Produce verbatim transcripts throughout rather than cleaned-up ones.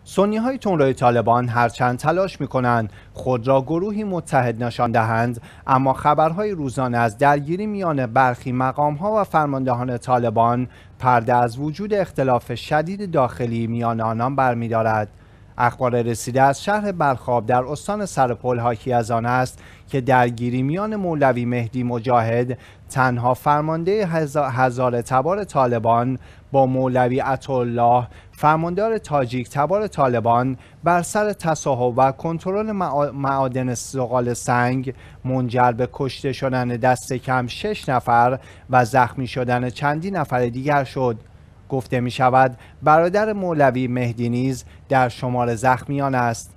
سنی‌های تندروی طالبان هرچند تلاش می‌کنند خود را گروهی متحد نشان دهند، اما خبرهای روزانه از درگیری میان برخی مقام‌ها و فرماندهان طالبان پرده از وجود اختلاف شدید داخلی میان آنان برمی‌دارد. اخبار رسیده از شهر بلخاب در استان سرپل حاکی از آن است که درگیری میان مولوی مهدی مجاهد، تنها فرمانده هزاره تبار طالبان، با مولوی عطاالله، فرماندار تاجیک تبار طالبان، بر سر تصاحب و کنترل معادن زغال سنگ منجر به کشته شدن دست کم شش نفر و زخمی شدن چندین نفر دیگر شد. گفته می شود برادر مولوی مهدی نیز در شمار زخمیان است.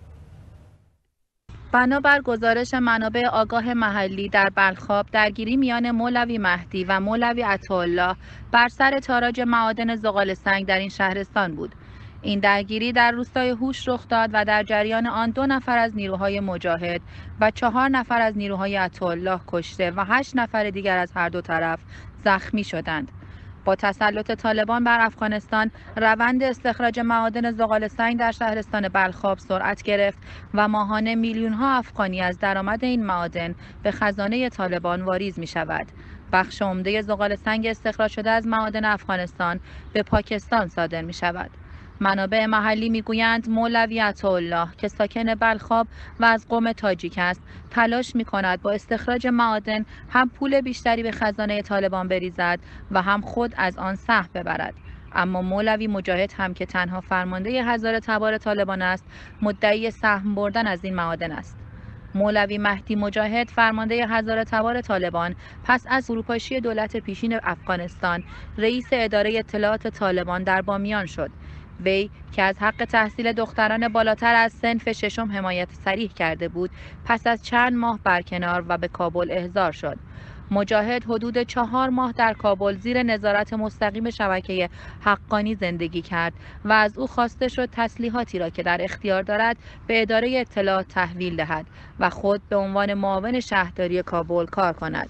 بنابر گزارش منابع آگاه محلی در بلخاب، درگیری میان مولوی مهدی و مولوی عطاالله بر سر تاراج معادن زغال سنگ در این شهرستان بود. این درگیری در روستای هوش رخ داد و در جریان آن دو نفر از نیروهای مجاهد و چهار نفر از نیروهای عطاالله کشته و هشت نفر دیگر از هر دو طرف زخمی شدند. با تسلط طالبان بر افغانستان، روند استخراج معادن زغال سنگ در شهرستان بلخاب سرعت گرفت و ماهانه میلیون‌ها افغانی از درآمد این معادن به خزانه طالبان واریز می شود. بخش عمده زغال سنگ استخراج شده از معادن افغانستان به پاکستان صادر می شود. منابع محلی میگویند مولوی عطاالله که ساکن بلخاب و از قوم تاجیک است، تلاش می‌کند با استخراج معادن هم پول بیشتری به خزانه طالبان بریزد و هم خود از آن سهم ببرد. اما مولوی مجاهد هم که تنها فرمانده هزاره تبار طالبان است، مدعی سهم بردن از این معادن است. مولوی مهدی مجاهد، فرمانده هزاره تبار طالبان، پس از فروپاشی دولت پیشین افغانستان، رئیس اداره اطلاعات طالبان در بامیان شد. وی که از حق تحصیل دختران بالاتر از صنف ششم حمایت صریح کرده بود، پس از چند ماه برکنار و به کابل احضار شد. مجاهد حدود چهار ماه در کابل زیر نظارت مستقیم شبکه حقانی زندگی کرد و از او خواسته شد تسلیحاتی را که در اختیار دارد به اداره اطلاعات تحویل دهد و خود به عنوان معاون شهرداری کابل کار کند.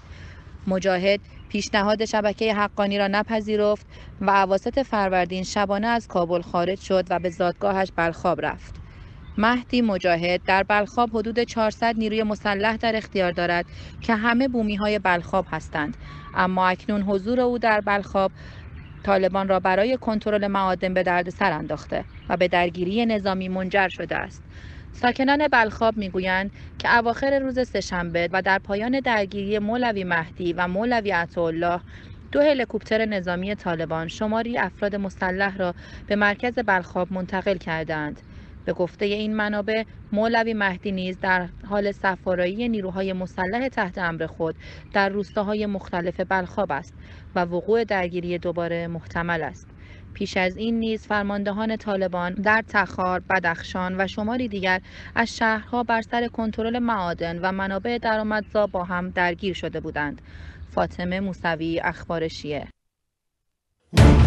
مجاهد پیشنهاد شبکه حقانی را نپذیرفت و اواسط فروردین شبانه از کابل خارج شد و به زادگاهش بلخاب رفت. مهدی مجاهد در بلخاب حدود چهارصد نیروی مسلح در اختیار دارد که همه بومی‌های بلخاب هستند، اما اکنون حضور او در بلخاب طالبان را برای کنترل معادن به دردسر انداخته و به درگیری نظامی منجر شده است. ساکنان بلخاب میگویند که اواخر روز سه‌شنبه و در پایان درگیری مولوی مهدی و مولوی عطاالله، دو هلیکوپتر نظامی طالبان شماری افراد مسلح را به مرکز بلخاب منتقل کردند. به گفته این منابع، مولوی مهدی نیز در حال صف‌آرایی نیروهای مسلح تحت امر خود در روستاهای مختلف بلخاب است و وقوع درگیری دوباره محتمل است. پیش از این نیز فرماندهان طالبان در تخار، بدخشان و شماری دیگر از شهرها بر سر کنترل معادن و منابع درآمدزا با هم درگیر شده بودند. فاطمه موسوی، اخبار شیعه.